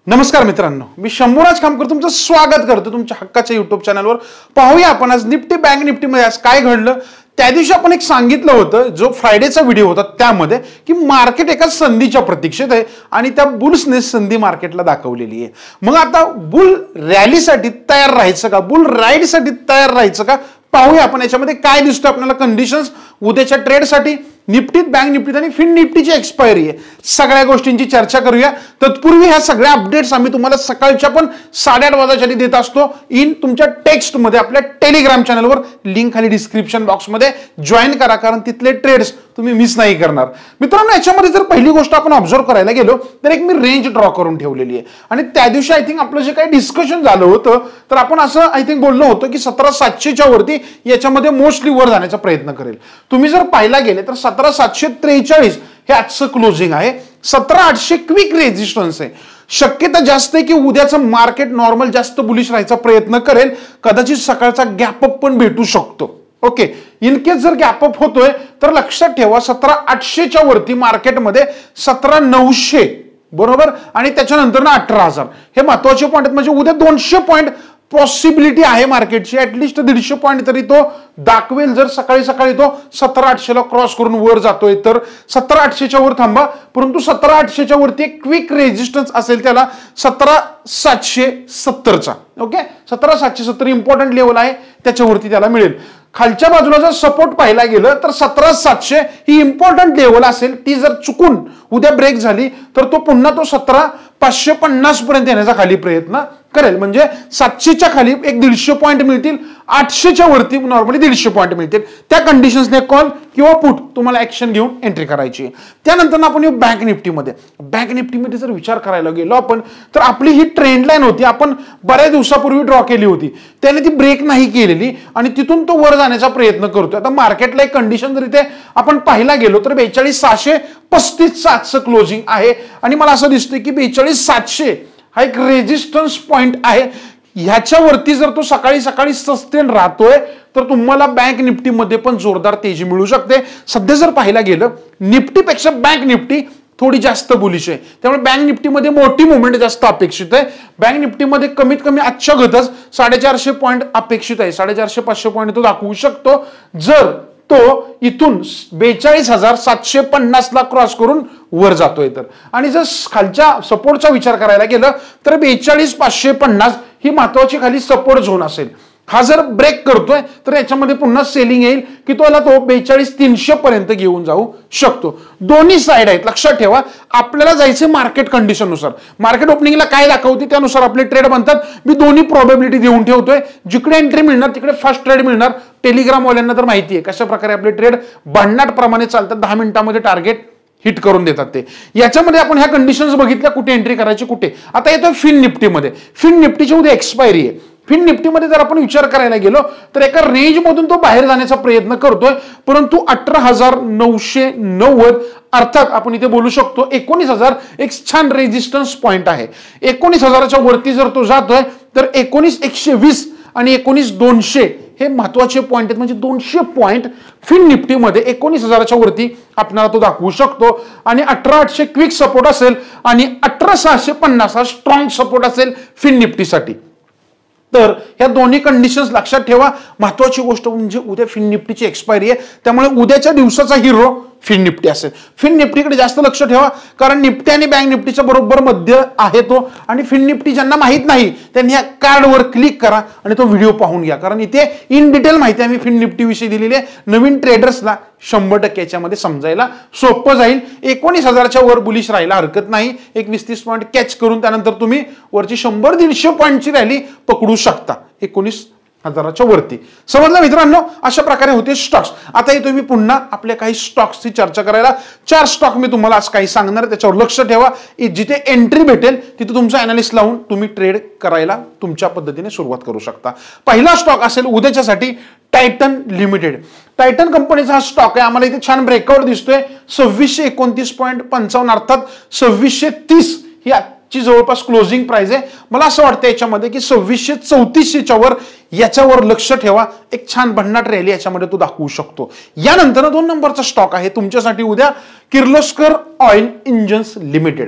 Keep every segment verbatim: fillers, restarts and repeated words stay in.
नमस्कार मित्रांनो, मी शंभूराज खामकर तुमचं स्वागत करतो तुमच्या हक्काच्या युट्यूब चॅनलवर। पाहूया आपण आज निफ्टी बँक निफ्टी मध्ये आज काय घडलं। त्या दिवशी आपण एक सांगितलं होतं, जो फ्रायडेचा व्हिडिओ होता त्यामध्ये, की मार्केट एका संधीच्या प्रतीक्षेत आहे आणि त्या बुल्सने संधी मार्केटला दाखवलेली आहे। मग आता बुल रॅलीसाठी तयार राहायचं का, बुल राईडसाठी तयार राहायचं का, पाहूया आपण याच्यामध्ये काय दिसतं आपल्याला कंडिशन्स उद्याच्या ट्रेडसाठी। निफ्टीत बँक निफ्टीत आणि फिन निफ्टीची एक्सपायरी आहे, सगळ्या गोष्टींची चर्चा करूया। तत्पूर्वी ह्या सगळ्या अपडेट्स आम्ही तुम्हाला सकाळच्या पण साडेआठ वाजताच्या देत असतो इन तुमच्या टेक्स्ट मध्ये आपल्या टेलिग्राम चॅनलवर, लिंक खाली डिस्क्रिप्शन बॉक्स मध्ये जॉईन करा, कारण तिथले ट्रेड्स तुम्ही मिस नाही करणार। मित्रांनो, याच्यामध्ये जर पहिली गोष्ट आपण ऑब्झर्व करायला गेलो तर एक मी रेंज ड्रॉ करून ठेवलेली आहे आणि त्या दिवशी आय थिंक आपलं जे काही डिस्कशन झालं होतं तर आपण असं आय थिंक बोललो होतो की सतरा सातशेच्या वरती याच्यामध्ये मोस्टली वर जाण्याचा प्रयत्न करेल। तुम्ही जर पाहायला गेले तर सतरा सातशे त्रेचाळीस हे आजचं क्लोजिंग आहे, सतरा आठशे क्विक रेजिस्टन्स आहे। शक्यता जास्त आहे की उद्याचं मार्केट नॉर्मल जास्त बुलिश राहायचा प्रयत्न करेल, कदाचित सकाळचा गॅप अप पण भेटू शकतो। ओके, इन केस जर गॅप अप होतोय तर लक्षात ठेवा सतरा आठशेच्या वरती मार्केटमध्ये सतरा नऊशे बरोबर आणि त्याच्यानंतर ना अठरा हजार हे महत्वाचे पॉईंट आहेत। म्हणजे उद्या दोनशे पॉईंट पॉसिबिलिटी आहे मार्केटची, ऍटलिस्ट दीडशे पॉईंट तरी तो दाखवेल जर सकाळी सकाळी तो सतरा आठशे ला क्रॉस करून वर जातोय तर। सतरा आठशेच्या वर थांबा, परंतु सतरा आठशेच्या वरती एक क्विक रेजिस्टन्स असेल त्याला सतरा सातशे सत्तरचा। ओके, सतरा सातशे सत्तर इम्पॉर्टंट लेवल आहे, त्याच्यावरती त्याला मिळेल। खालच्या बाजूला जर सपोर्ट पाहायला गेलं तर सतरा सातशे ही इम्पॉर्टंट लेवल असेल, ती जर चुकून उद्या ब्रेक झाली तर तो पुन्हा तो सतरा पाचशे पन्नास पर्यंत येण्याचा खाली प्रयत्न करेल। म्हणजे सातशेच्या खाली एक दीडशे पॉईंट मिळतील, आठशेच्या वरती नॉर्मली दीडशे पॉईंट मिळतील। त्या कंडिशन्सने कॉल किंवा पुट तुम्हाला ऍक्शन घेऊन एंट्री करायची। त्यानंतर आपण येऊ बँक निफ्टीमध्ये। बँक निफ्टीमध्ये जर विचार करायला गेलो आपण तर आपली ही ट्रेंड लाईन होती, आपण बऱ्याच दिवसापूर्वी ड्रॉ केली होती, त्याने ती ब्रेक नाही केलेली आणि तिथून तो वर जाण्याचा प्रयत्न करतोय। आता मार्केटला एक कंडिशन जर इथे आपण पाहायला गेलो तर बेचाळीस सहाशे पस्तीस सातचं क्लोजिंग आहे आणि मला असं दिसतंय की बेचाळीस सातशे हा एक रेजिस्टन्स पॉइंट आहे। ह्याच्यावरती जर तो सकाळी सकाळी सस्टेन राहतोय तर तुम्हाला बँक निफ्टीमध्ये पण जोरदार तेजी मिळू शकते। सध्या जर पाहायला गेलं निफ्टीपेक्षा बँक निफ्टी थोडी जास्त बुलिश आहे, त्यामुळे बँक निफ्टीमध्ये मोठी मुवमेंट जास्त अपेक्षित आहे। बँक निफ्टीमध्ये कमीत कमी आजच्या घटच साडेचारशे पॉईंट अपेक्षित आहे, साडेचारशे पाचशे पॉईंट तो दाखवू शकतो जर तो इथून बेचाळीस हजार सातशे पन्नास ला क्रॉस करून वर जातोय तर। आणि जर खालच्या सपोर्टचा विचार करायला गेलं तर बेचाळीस पाचशे पन्नास ही महत्वाची खाली सपोर्ट झोन असेल। हा जर ब्रेक करतोय तर याच्यामध्ये पुन्हा सेलिंग येईल की तोला तो बेचाळीस तीनशे पर्यंत घेऊन जाऊ शकतो। दोन्ही साइड आहेत, लक्षात ठेवा। आपल्याला जायचे मार्केट कंडिशन नुसार, मार्केट ओपनिंगला काय दाखवते त्यानुसार आपले ट्रेड बनतात। मी दोन्ही प्रोबॅबिलिटी देऊन ठेवतोय, जिकडे एंट्री मिळणार तिकडे फर्स्ट ट्रेड मिळणार। टेलिग्राम वाल्यांना तर माहिती आहे कशा प्रकारे आपले ट्रेड भन्नाट प्रमाणे चालतात, दहा मिनिटांमध्ये टार्गेट हिट करून देतात ते। याच्यामध्ये आपण ह्या कंडिशन्स बघितल्या, कुठे एंट्री करायची कुठे। आता येतोय फिन निफ्टीमध्ये। फिन निफ्टीची उद्या एक्सपायरी आहे। फिन निफ्टीमध्ये जर आपण विचार करायला गेलो तर एका रेंज मधून तो बाहेर जाण्याचा प्रयत्न करतोय, परंतु अठरा हजार नऊशे नव्वद अर्थात आपण इथे बोलू शकतो एकोणीस हजार एक छान रेजिस्टन्स पॉइंट आहे। एकोणीस हजाराच्या वरती जर तो जातोय तर एकोणीस एकशे वीस आणि एकोणीस दोनशे हे महत्वाचे पॉइंट आहेत। म्हणजे दोनशे पॉइंट फिन निफ्टीमध्ये एकोणीस हजाराच्या वरती आपल्याला तो दाखवू शकतो आणि अठरा आठशे क्विक सपोर्ट असेल आणि अठरा सहाशे पन्नास हा स्ट्रॉंग सपोर्ट असेल फिन निफ्टीसाठी। तर ह्या दोन्ही कंडिशन्स लक्षात ठेवा। महत्वाची गोष्ट म्हणजे उद्या फिन निफ्टीची एक्सपायरी आहे, त्यामुळे उद्याच्या दिवसाचा हिरो फिन निफ्टी असेल। फिन निफ्टीकडे जास्त लक्ष ठेवा, कारण निफ्टी आणि बँक निफ्टीच्या बरोबर मध्य आहे तो। आणि फिन निफ्टी ज्यांना माहित नाही त्यांनी या कार्डवर क्लिक करा आणि तो व्हिडिओ पाहून घ्या, कारण इथे इन डिटेल माहिती आम्ही फिन निफ्टी विषयी दिलेली आहे। नवीन ट्रेडर्सला शंभर टक्के याच्यामध्ये समजायला सोपं जाईल। एकोणीस हजाराच्या वर बुलिश राहायला हरकत नाही, एक वीस तीस पॉईंट कॅच करून त्यानंतर तुम्ही वरची शंभर दीडशे पॉईंटची रॅली पकडू शकता एकोणीस हजाराच्या वरती। समजलं मित्रांनो, अशा प्रकारे होते स्टॉक्स। आता येतो मी पुन्हा आपल्या काही स्टॉक्सची चर्चा करायला। चार स्टॉक मी तुम्हाला आज काही सांगणार, त्याच्यावर लक्ष ठेवा। जिथे एंट्री भेटेल तिथे तुमचा अनालिस्ट लावून तुम्ही ट्रेड करायला तुमच्या पद्धतीने सुरुवात करू शकता। पहिला स्टॉक असेल उद्याच्यासाठी टायटन लिमिटेड। टायटन कंपनीचा हा स्टॉक आहे, आम्हाला इथे छान ब्रेकआउट दिसतोय सव्वीसशे एकोणतीस पॉईंट पंचावन्न अर्थात सव्वीसशे तीस ही ची जवळपास क्लोजिंग प्राइस आहे। मला असं वाटतं याच्यामध्ये की सव्वीसशे चौतीसशेच्या वर याच्यावर लक्ष ठेवा, एक छान भन्नाट रॅली याच्यामध्ये तो दाखवू शकतो। यानंतर दोन नंबरचा स्टॉक आहे तुमच्यासाठी उद्या Kirloskar oil engines limited.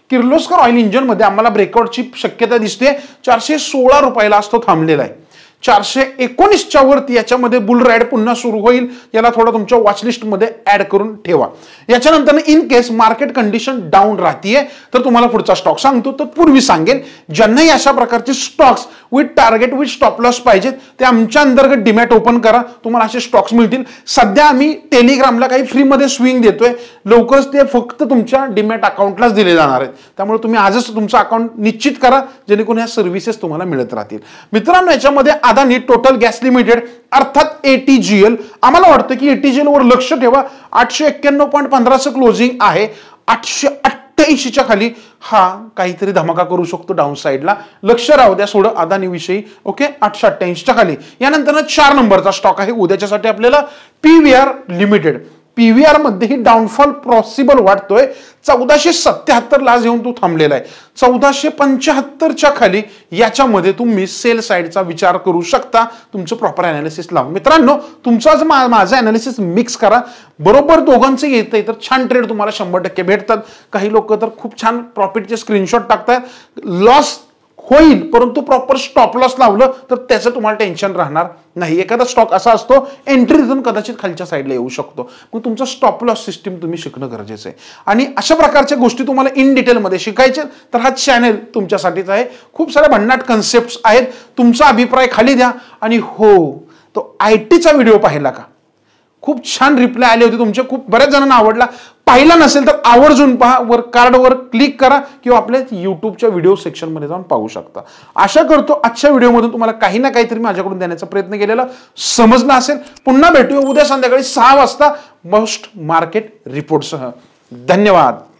Kirloskar oil engine मध्ये आम्हाला ब्रेकआउटची शक्यता दिसते. चारशे सोळा रुपयाला असतो थांबलेला आहे. चारशे एकोणीसच्या वरती याच्यामध्ये बुल राईड पुन्हा सुरू होईल. याला थोडा तुमच्या वॉचलिस्ट मध्ये ऍड करून ठेवा. याच्यानंतर in case market condition down राहतीये तर तुम्हाला पुढचा स्टॉक सांगतो. तर पूर्वी सांगेन ज्यांनाही अशा प्रकारचे stocks with target with stop loss पाहिजेत ते आमच्या अंतर्गत डीमॅट ओपन करा, तुम्हाला असे स्टॉक्स मिळतील. सध्या आम्ही टेलिग्रामला काही फ्रीमध्ये स्विंग देतोय, लवकरच ते फक्त तुमच्या डीमॅट अकाउंटलाच दिले जाणार आहेत. त्यामुळे तुम्ही आजच तुमचं अकाउंट निश्चित करा जेणेकरून ह्या सर्व्हिसेस तुम्हाला मिळत राहतील. मित्रांनो, याच्यामध्ये अदानी टोटल गॅस लिमिटेड अर्थात एटीजीएल, आम्हाला वाटतं की एटीजीएल वर लक्ष ठेवा. आठशे एक्क्याण्णव पॉईंट पंधराचं क्लोजिंग आहे. आठशे अठ्ठ्याऐंशीच्या खाली हा काहीतरी धमाका करू शकतो डाऊन साईडला, लक्ष राहू द्या थोडं अदानी विषयी. ओके, आठशे अठ्ठ्याऐंशीच्या खाली. यानंतर चार नंबरचा स्टॉक आहे उद्याच्यासाठी आपल्याला पीव्हीआर लिमिटेड. पीव्हीआर मध्ये ही डाऊनफॉल पॉसिबल वाटतोय. चौदाशे सत्याहत्तर ला येऊन तो थांबलेला आहे. चौदाशे पंच्याहत्तरच्या खाली याच्यामध्ये तुम्ही सेल साइडचा विचार करू शकता तुमचं प्रॉपर अनालिसिस लावून. मित्रांनो, तुमचं माझं अनालिसिस मिक्स करा, बरोबर दोघांचं येतंय तर छान ट्रेड तुम्हाला शंभर टक्के भेटतात. काही लोक तर खूप छान प्रॉफिटचे स्क्रीनशॉट टाकतात. लॉस होईल परंतु प्रॉपर स्टॉप लॉस लावलं तर त्याचं तुम्हाला टेन्शन राहणार नाही. एखादा स्टॉक असा असतो एंट्री देऊन कदाचित खालच्या साईडला येऊ शकतो, मग तुमचं स्टॉप लॉस सिस्टीम तुम्ही शिकणं गरजेचं आहे. आणि अशा प्रकारच्या गोष्टी तुम्हाला इन डिटेलमध्ये शिकायच्या तर हा चॅनल तुमच्यासाठीच आहे. खूप साऱ्या भन्नाट कन्सेप्ट आहेत. तुमचा अभिप्राय खाली द्या. आणि हो, तो आय टीचा व्हिडिओ पाहिला का? खूप छान रिप्लाय आले होते तुमचे, खूप बऱ्याच जणांना आवडला. पाहिला नसेल तर आवर्जून पहा, वर कार्डवर क्लिक करा किंवा आपल्या युट्यूबच्या व्हिडिओ सेक्शन मध्ये जाऊन पाहू शकता. आशा करतो आजच्या व्हिडिओमधून तुम्हाला काही ना काहीतरी माझ्याकडून देण्याचा प्रयत्न केलेला समजला असेल. पुन्हा भेटूया उद्या संध्याकाळी सहा वाजता मोस्ट मार्केट रिपोर्टसह. धन्यवाद.